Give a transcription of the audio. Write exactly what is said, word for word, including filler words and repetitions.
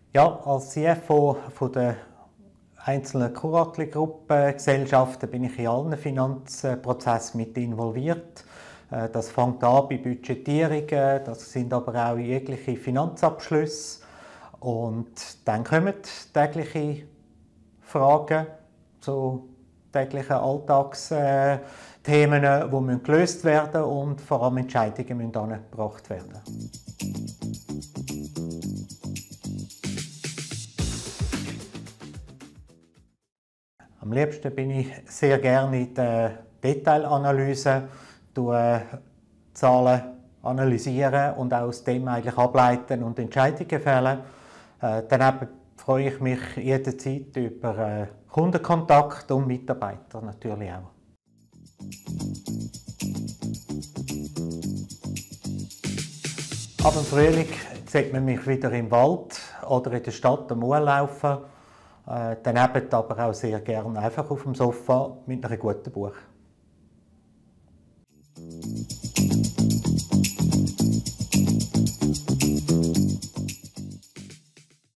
Ja, als C F O von der einzelnen Kuratli-Gruppengesellschaften bin ich in allen Finanzprozessen mit involviert. Das fängt an bei Budgetierungen, das sind aber auch jegliche Finanzabschlüsse. Und dann kommen tägliche Fragen zu täglichen Alltagsthemen, die gelöst werden müssen und vor allem Entscheidungen müssen angebracht werden. Am liebsten bin ich sehr gerne in der Detailanalyse, Zahlen analysieren und aus dem eigentlich ableiten und Entscheidungen fällen. Äh, daneben freue ich mich jederzeit über äh, Kundenkontakt und Mitarbeiter natürlich auch. Ab dem Frühling sieht man mich wieder im Wald oder in der Stadt am Uhr laufen. Äh, daneben aber auch sehr gerne einfach auf dem Sofa mit einem guten Buch.